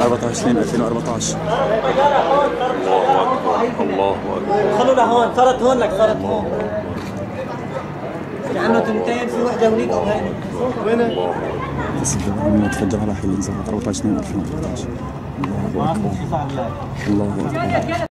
24 2014. الله اكبر. خلوا لهون، صارت هون لك، صارت هون. في عنده تنتين، في وحده هونيك او هيني. وينك؟ تفجر على حين 24 2014. الله اكبر. الله اكبر.